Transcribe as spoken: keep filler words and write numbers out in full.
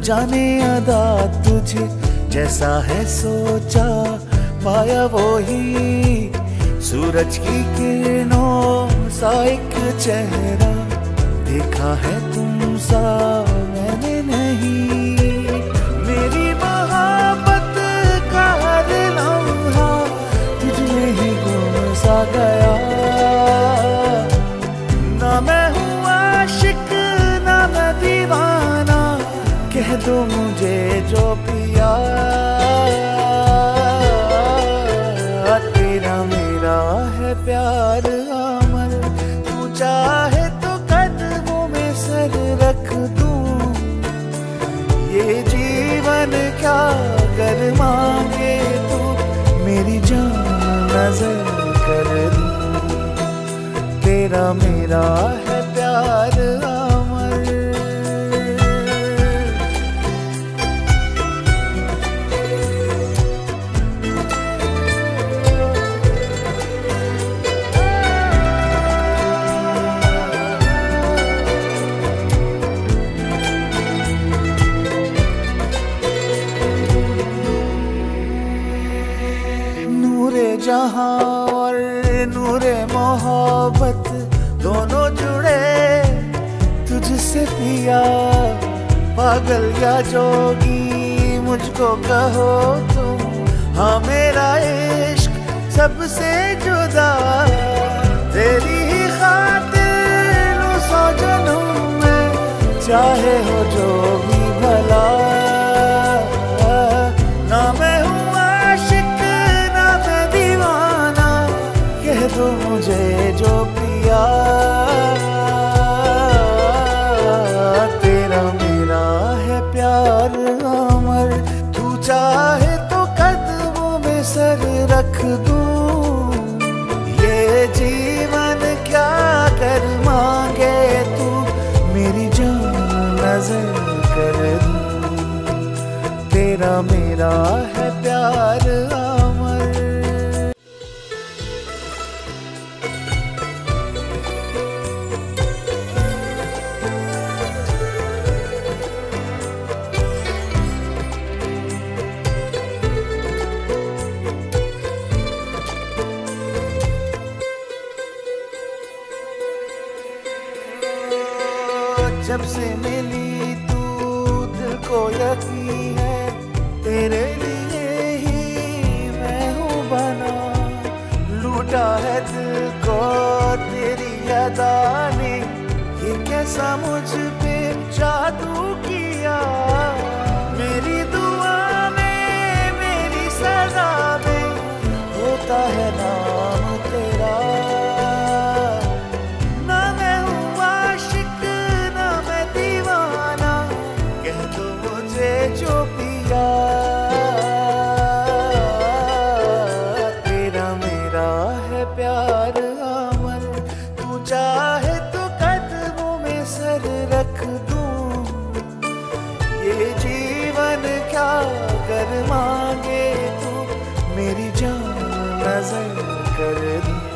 जाने अदा तुझे जैसा है सोचा पाया वो ही, सूरज की किरणों सा एक चेहरा देखा है तुम सा मैंने नहीं। मेरी मोहब्बत का हर लम्हा तुझ में ही गुम सा गया। ना मैं हूँ आशिक ना मैं दीवाना, कह दो मुझे जो पिया। तेरा मेरा है प्यार अमर, तू चाहे तो कदमों में सर रख दूं। ये जीवन क्या कर मांगे तू, मेरी जान नजर कर दूं। तेरा मेरा है प्यार अमर। जहां और नूरे मोहब्बत दोनों जुड़े तुझसे पिया। पागल या जोगी मुझको कहो तुम, हाँ मेरा इश्क सबसे जुदा। तेरी ही खातिर लूं सौ जन्म में, चाहे हो जो भी भला। ना मैं हूँ कह दो मुझे जो पिया। तेरा मेरा है प्यार अमर, तू चाहे तो कदमों में सर रख दूं। ये जीवन क्या कर मांगे तू, मेरी जान नजर कर दूं। तेरा मेरा है प्यार अमर। जब से मिली तू दिल को यकीन है, तेरे लिए ही मैं हूँ बना। लूटा है दिल को तेरी अदा ने, ये कैसा मुझ पे जादू किया। मेरी दुआ में मेरी सजा में होता है नाम तेरा। जो पिया तेरा मेरा है प्यार अमर, तू चाहे तो कदमों में सर रख दूं। ये जीवन क्या कर मांगे तू, मेरी जान नजर कर दूं।